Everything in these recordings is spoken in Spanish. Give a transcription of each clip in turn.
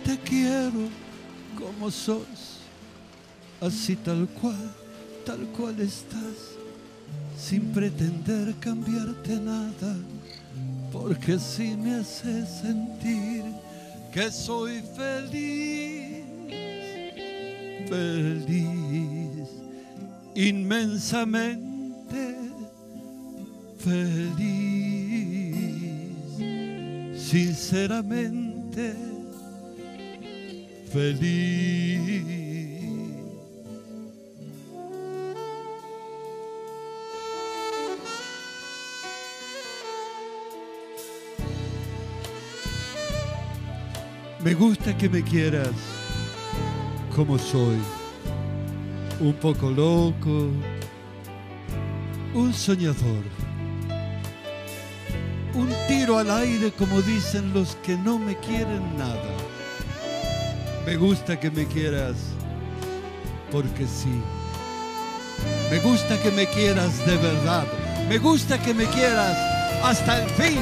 te quiero como sos, así tal cual estás, sin pretender cambiarte nada, porque así me haces sentir que soy feliz, feliz, inmensamente feliz, sinceramente feliz. Me gusta que me quieras como soy, un poco loco, un soñador, un tiro al aire como dicen los que no me quieren nada. Me gusta que me quieras porque sí. Me gusta que me quieras de verdad. Me gusta que me quieras hasta el fin.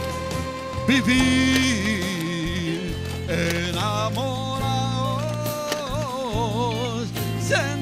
Vivir enamorados.